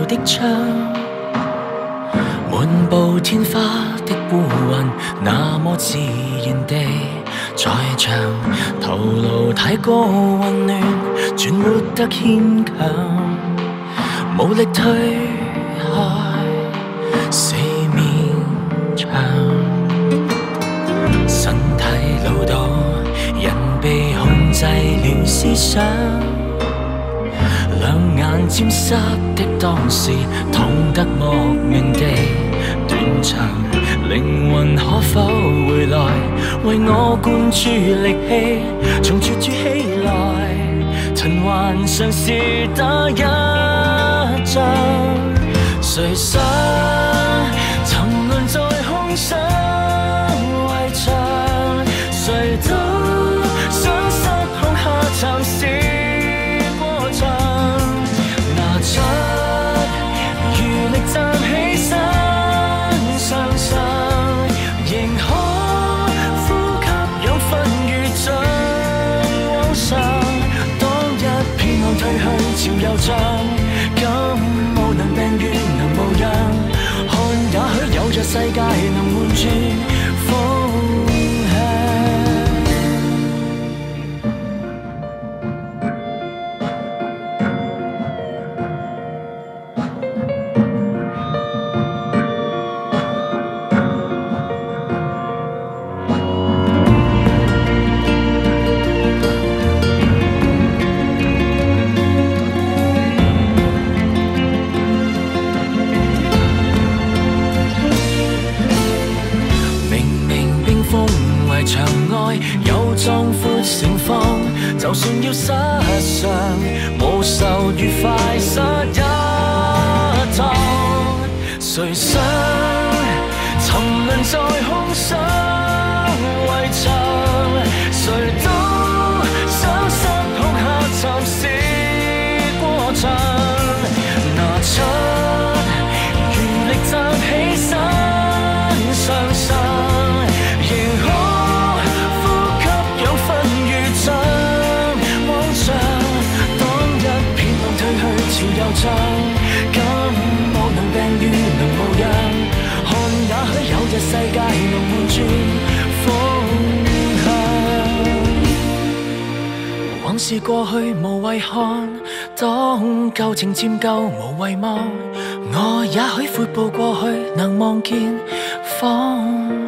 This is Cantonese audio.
的窗，滿布天花的烏雲，那麼自然地在場，頭顱太過混亂，轉活得牽強，無力推開四面牆，身體老到人被控制了思想，兩眼沾濕的當時，痛得莫名地斷腸。靈魂可否回來，為我灌注力氣，從絕處起來，塵寰嘗試打一仗。誰想沉淪在空想圍牆，誰都想失控下暫時過場，拿出餘力站起身，上上仍可呼吸養分如像往常。當一片浪退去潮又漲，今無能病愈能無恙，看也許有着世界能換轉風牆外有壯闊盛放，就算要失常，無愁愉快失一趟。誰想沉淪在空想圍牆，誰都想失控下暫時過場，拿出餘力站起身，上上潮又漲，今無能病愈能無恙，看也許有日世界能換轉風向。往事過去無謂看，當舊情漸舊無遺忘，我也許闊步過去能望見方